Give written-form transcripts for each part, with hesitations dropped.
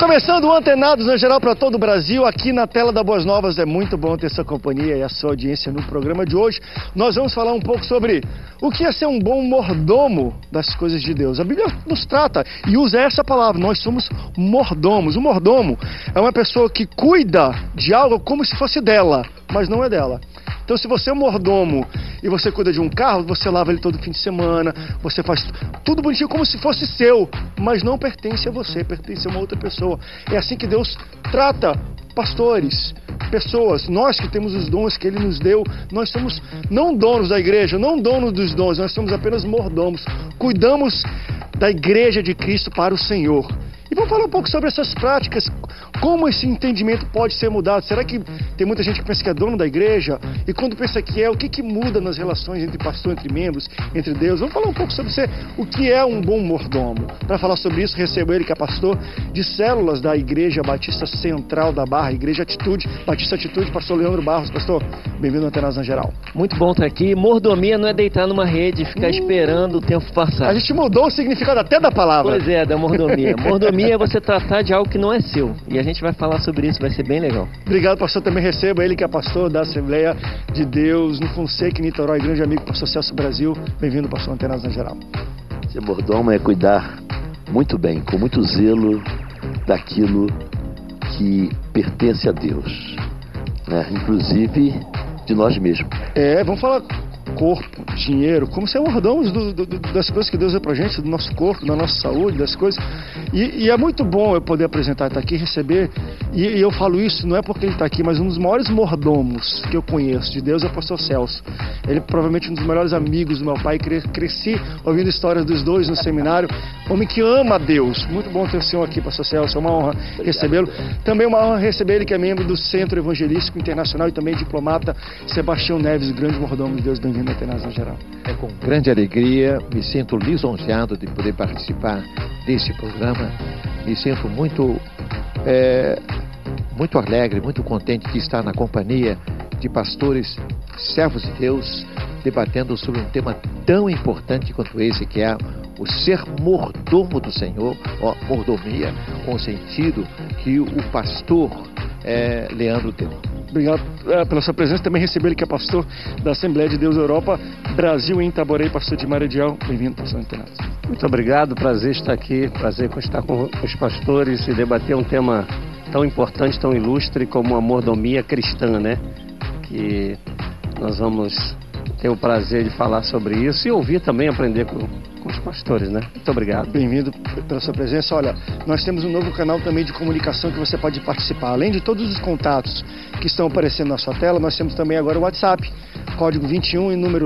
Começando o Antenados na geral para todo o Brasil, aqui na tela da Boas Novas. É muito bom ter sua companhia e a sua audiência no programa de hoje. Nós vamos falar um pouco sobre o que é ser um bom mordomo das coisas de Deus. A Bíblia nos trata e usa essa palavra, nós somos mordomos. O mordomo é uma pessoa que cuida de algo como se fosse dela, mas não é dela. Então, se você é um mordomo e você cuida de um carro, você lava ele todo fim de semana, você faz tudo bonitinho como se fosse seu, mas não pertence a você, pertence a uma outra pessoa. É assim que Deus trata pastores, pessoas. Nós que temos os dons que Ele nos deu, nós somos não donos da igreja, não donos dos dons, nós somos apenas mordomos. Cuidamos da igreja de Cristo para o Senhor. E vamos falar um pouco sobre essas práticas, como esse entendimento pode ser mudado. Será que tem muita gente que pensa que é dono da igreja? E quando pensa que é, o que muda nas relações entre pastor, entre membros, entre Deus? Vamos falar um pouco sobre o que é um bom mordomo. Para falar sobre isso, recebo ele que é pastor de células da Igreja Batista Central da Barra, Igreja Atitude, Batista Atitude, pastor Leandro Barros. Pastor, bem-vindo ao Antenados na Geral. Muito bom estar aqui. Mordomia não é deitar numa rede e ficar esperando o tempo passar. A gente mudou o significado até da palavra. Pois é, da mordomia. Mordomia é você tratar de algo que não é seu. E a gente vai falar sobre isso, vai ser bem legal. Obrigado, pastor. Também recebo ele que é pastor da Assembleia de Deus no Fonseca, em Niterói, grande amigo, pastor Celso Brasil. Bem-vindo, pastor Antenados na Geral. Ser mordomo é cuidar muito bem, com muito zelo, daquilo que pertence a Deus, né? Inclusive de nós mesmos. Vamos falar corpo, dinheiro, como ser mordomos das coisas que Deus deu pra gente, do nosso corpo, da nossa saúde, das coisas. E é muito bom eu poder apresentar, estar aqui, receber, e eu falo isso, não é porque ele está aqui, mas um dos maiores mordomos que eu conheço de Deus é o pastor Celso. Ele é provavelmente um dos melhores amigos do meu pai, cresci ouvindo histórias dos dois no seminário, homem que ama a Deus. Muito bom ter o senhor aqui, pastor Celso, é uma honra recebê-lo. Também uma honra receber ele que é membro do Centro Evangelístico Internacional e também diplomata, Sebastião Neves, grande mordomo de Deus. Bem-vindo a Antenados na Geral. É com grande alegria, me sinto lisonjeado de poder participar desse programa, me sinto muito alegre, muito contente de estar na companhia de pastores, servos de Deus, debatendo sobre um tema tão importante quanto esse, que é o ser mordomo do Senhor, mordomia, com o sentido que o pastor Leandro deu. Obrigado pela sua presença. Também recebi ele que é pastor da Assembleia de Deus Europa, Brasil, em Itaborei, pastor de Maredial. Bem-vindo, pastor Antenados. Muito obrigado, prazer estar aqui, prazer estar com os pastores e debater um tema tão importante, tão ilustre como a mordomia cristã, né? Que nós vamos ter o prazer de falar sobre isso e ouvir também, aprender com os pastores, né? Muito obrigado. Bem-vindo pela sua presença. Olha, nós temos um novo canal também de comunicação que você pode participar. Além de todos os contatos que estão aparecendo na sua tela, nós temos também agora o WhatsApp, código 21 e número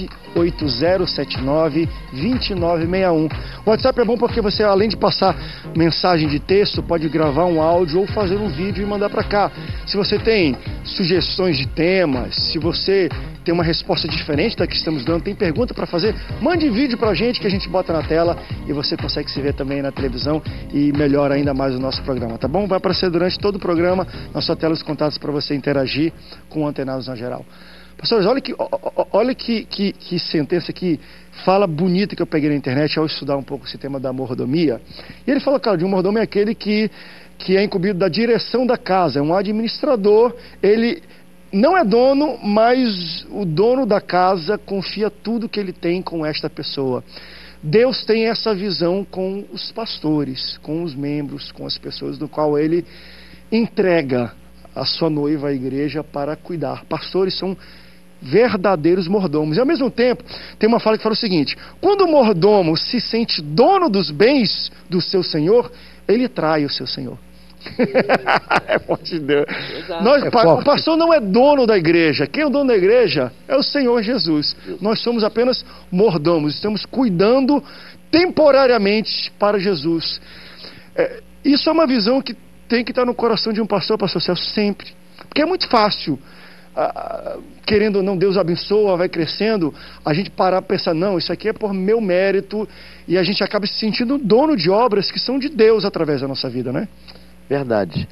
980792961. O WhatsApp é bom porque você, além de passar mensagem de texto, pode gravar um áudio ou fazer um vídeo e mandar para cá. Se você tem sugestões de temas, se você tem uma resposta diferente da que estamos dando, tem pergunta para fazer, mande vídeo para a gente que a gente bota na tela e você consegue se ver também na televisão e melhora ainda mais o nosso programa, tá bom? Vai aparecer durante todo o programa na sua tela os contatos para você interagir com o Antenados na Geral. Pastores, olha que sentença que fala bonita que eu peguei na internet ao estudar um pouco esse tema da mordomia. E ele fala, cara, de um mordomo é aquele que é incumbido da direção da casa, é um administrador, ele não é dono, mas o dono da casa confia tudo que ele tem com esta pessoa. Deus tem essa visão com os pastores, com os membros, com as pessoas do qual ele entrega a sua noiva, a igreja, para cuidar. Pastores são verdadeiros mordomos. E ao mesmo tempo, tem uma fala que fala o seguinte: quando o mordomo se sente dono dos bens do seu senhor, ele trai o seu senhor. É forte de Deus. O pastor não é dono da igreja. Quem é o dono da igreja é o Senhor Jesus. Nós somos apenas mordomos. Estamos cuidando temporariamente para Jesus. Isso é uma visão que tem que estar no coração de um pastor Celso, sempre. Porque é muito fácil, querendo ou não, Deus abençoa, vai crescendo, a gente parar para pensar, não, isso aqui é por meu mérito, e a gente acaba se sentindo dono de obras que são de Deus através da nossa vida, né? Verdade.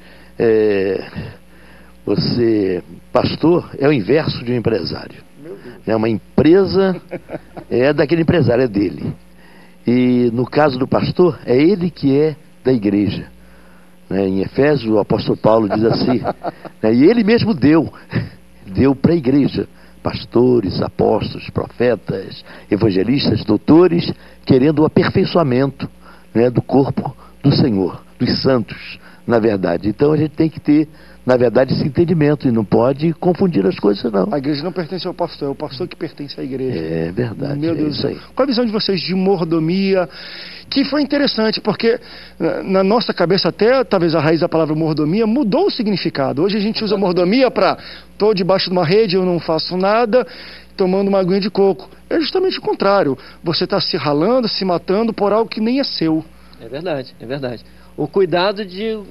Pastor é o inverso de um empresário. Uma empresa é daquele empresário, é dele. E no caso do pastor, é ele que é da igreja. né? Em Efésios, o apóstolo Paulo diz assim, né? E ele mesmo deu para a igreja pastores, apóstolos, profetas, evangelistas, doutores, querendo o aperfeiçoamento, né, do corpo do Senhor, dos santos, na verdade. Então a gente tem que ter, na verdade, esse entendimento, e não pode confundir as coisas, não. A igreja não pertence ao pastor, é o pastor que pertence à igreja. É verdade. Meu Deus isso aí. Qual a visão de vocês de mordomia? Que foi interessante, porque na nossa cabeça até, talvez a raiz da palavra mordomia mudou o significado. Hoje a gente usa mordomia para, estou debaixo de uma rede, eu não faço nada, tomando uma aguinha de coco. É justamente o contrário. Você está se ralando, se matando por algo que nem é seu. É verdade, é verdade. O cuidado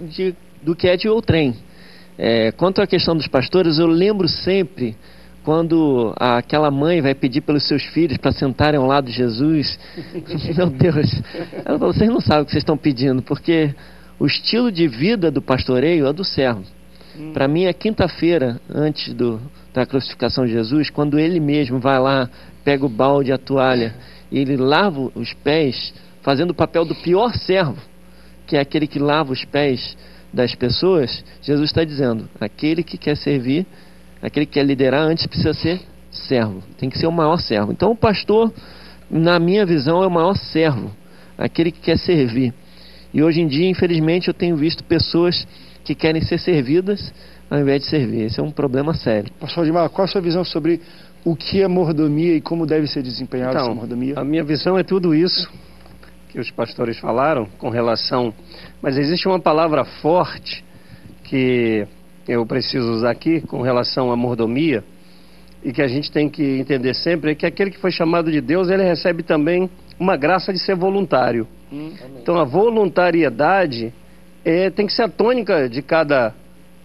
do que é de outrem. Quanto à questão dos pastores, eu lembro sempre quando aquela mãe vai pedir pelos seus filhos para sentarem ao lado de Jesus. Meu Deus, ela falou, vocês não sabem o que vocês estão pedindo, porque o estilo de vida do pastoreio é do servo. Para mim é quinta-feira antes da crucificação de Jesus, quando ele mesmo vai lá, pega o balde, a toalha, e ele lava os pés, fazendo o papel do pior servo, que é aquele que lava os pés das pessoas. Jesus está dizendo, aquele que quer servir, aquele que quer liderar, antes precisa ser servo, tem que ser o maior servo. Então o pastor, na minha visão, é o maior servo, aquele que quer servir. E hoje em dia, infelizmente, eu tenho visto pessoas que querem ser servidas ao invés de servir. Esse é um problema sério. Pastor Adimar, qual a sua visão sobre o que é mordomia e como deve ser desempenhada essa mordomia? A minha visão é tudo isso que os pastores falaram com relação... Mas existe uma palavra forte que eu preciso usar aqui com relação à mordomia, e que a gente tem que entender sempre, é que aquele que foi chamado de Deus, ele recebe também uma graça de ser voluntário. Então a voluntariedade tem que ser a tônica de cada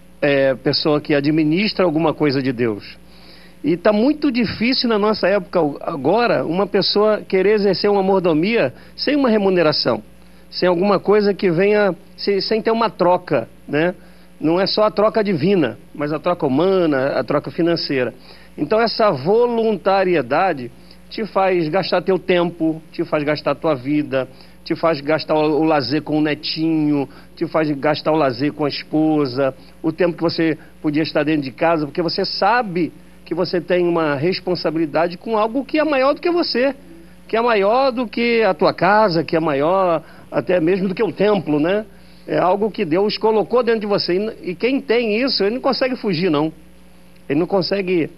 pessoa que administra alguma coisa de Deus. E está muito difícil na nossa época agora uma pessoa querer exercer uma mordomia sem uma remuneração, sem alguma coisa que venha, sem ter uma troca, né? Não é só a troca divina, mas a troca humana, a troca financeira. Então essa voluntariedade te faz gastar teu tempo, te faz gastar tua vida, te faz gastar o lazer com o netinho, te faz gastar o lazer com a esposa, o tempo que você podia estar dentro de casa, porque você sabe que você tem uma responsabilidade com algo que é maior do que você, que é maior do que a tua casa, que é maior até mesmo do que o templo, né? É algo que Deus colocou dentro de você. E quem tem isso, ele não consegue fugir, não. Ele não consegue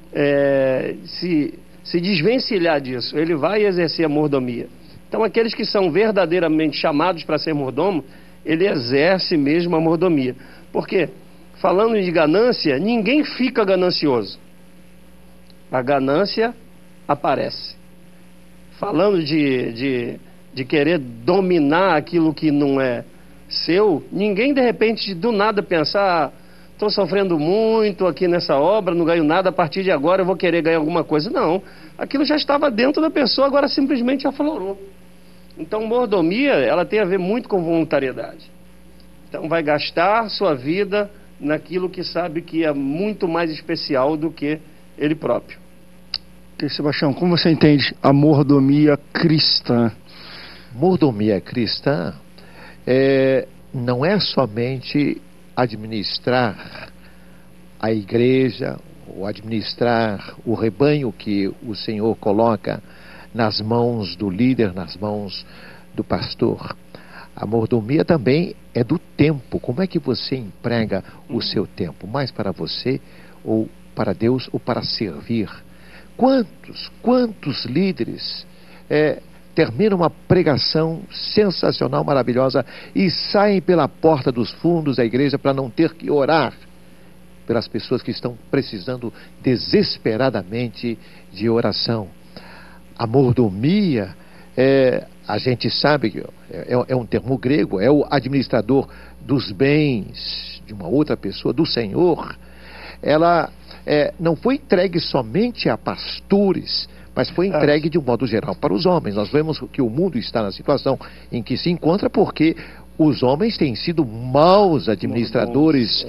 se desvencilhar disso. Ele vai exercer a mordomia. Então, aqueles que são verdadeiramente chamados para ser mordomo, ele exerce mesmo a mordomia. Porque, falando de ganância, ninguém fica ganancioso. A ganância aparece. Falando de querer dominar aquilo que não é seu, ninguém de repente do nada pensar, estou sofrendo muito aqui nessa obra, não ganho nada, a partir de agora eu vou querer ganhar alguma coisa. Não, aquilo já estava dentro da pessoa, agora simplesmente aflorou. Então mordomia, ela tem a ver muito com voluntariedade. Então vai gastar sua vida naquilo que sabe que é muito mais especial do que ele próprio. Sebastião, como você entende a mordomia cristã? Mordomia cristã não é somente administrar a igreja, ou administrar o rebanho que o Senhor coloca nas mãos do líder, nas mãos do pastor. A mordomia também é do tempo. Como é que você emprega o seu tempo? Mais para você, ou para Deus, ou para servir? Quantos líderes terminam uma pregação sensacional, maravilhosa, e saem pela porta dos fundos da igreja para não ter que orar pelas pessoas que estão precisando desesperadamente de oração? A mordomia, a gente sabe que é um termo grego, é o administrador dos bens de uma outra pessoa, do Senhor. Ela não foi entregue somente a pastores, mas foi entregue de um modo geral para os homens. Nós vemos que o mundo está na situação em que se encontra porque os homens têm sido maus administradores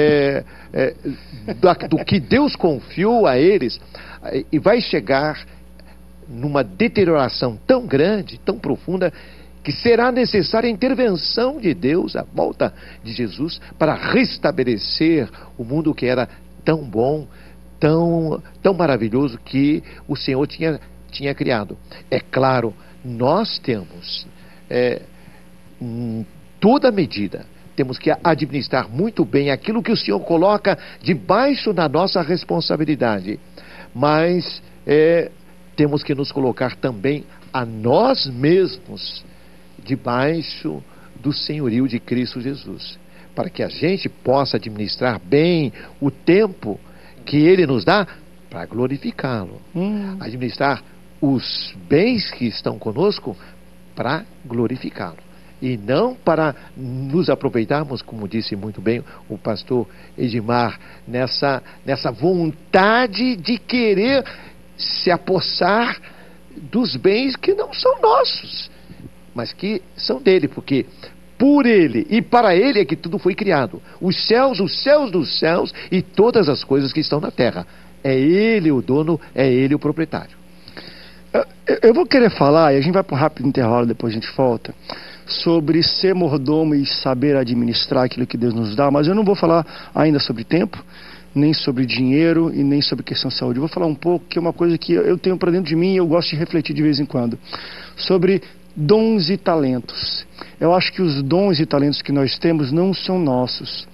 do que Deus confiou a eles, e vai chegar numa deterioração tão grande, tão profunda, que será necessária a intervenção de Deus, a volta de Jesus, para restabelecer o mundo que era tão bom, tão maravilhoso que o Senhor tinha criado. É claro, nós temos toda medida, temos que administrar muito bem aquilo que o Senhor coloca debaixo da nossa responsabilidade, mas temos que nos colocar também a nós mesmos debaixo do senhorio de Cristo Jesus, para que a gente possa administrar bem o tempo que Ele nos dá para glorificá-lo. Administrar os bens que estão conosco para glorificá-lo. E não para nos aproveitarmos, como disse muito bem o pastor Edmar, nessa vontade de querer se apossar dos bens que não são nossos, mas que são dele, porque por ele e para ele é que tudo foi criado. Os céus dos céus e todas as coisas que estão na terra. É ele o dono, é ele o proprietário. Eu vou querer falar, e a gente vai para um rápido intervalo, depois a gente volta, sobre ser mordomo e saber administrar aquilo que Deus nos dá, mas eu não vou falar ainda sobre tempo, nem sobre dinheiro e nem sobre questão de saúde. Eu vou falar um pouco, que é uma coisa que eu tenho para dentro de mim e eu gosto de refletir de vez em quando, sobre dons e talentos. Eu acho que os dons e talentos que nós temos não são nossos.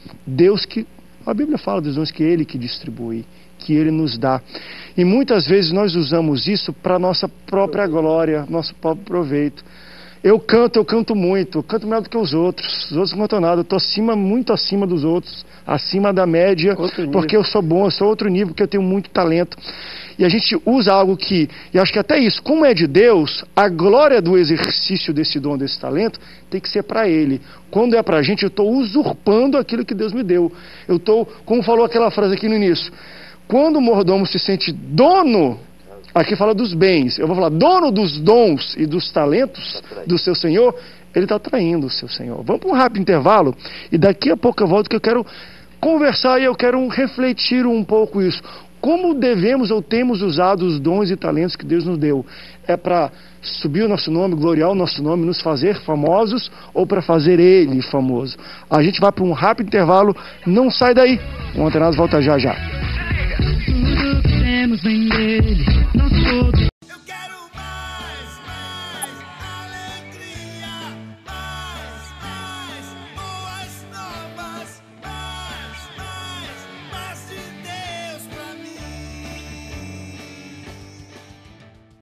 A Bíblia fala dos dons que Ele que distribui, que Ele nos dá. E muitas vezes nós usamos isso para nossa própria glória, nosso próprio proveito. Eu canto muito, eu canto melhor do que os outros não cantam nada, eu estou muito acima dos outros, acima da média, porque eu sou bom, eu sou outro nível, porque eu tenho muito talento. E a gente usa algo que, e acho que até isso, como é de Deus, a glória do exercício desse dom, desse talento, tem que ser para Ele. Quando é para a gente, eu estou usurpando aquilo que Deus me deu. Eu estou, como falou aquela frase aqui no início, quando o mordomo se sente dono, aqui fala dos bens, eu vou falar dono dos dons e dos talentos do seu Senhor, ele está traindo o seu Senhor. Vamos para um rápido intervalo e daqui a pouco eu volto, que eu quero conversar e eu quero refletir um pouco isso. Como devemos ou temos usado os dons e talentos que Deus nos deu? É para subir o nosso nome, gloriar o nosso nome, nos fazer famosos ou para fazer Ele famoso? A gente vai para um rápido intervalo, não sai daí. O Antenados volta já já. Tudo queremos vender, nosso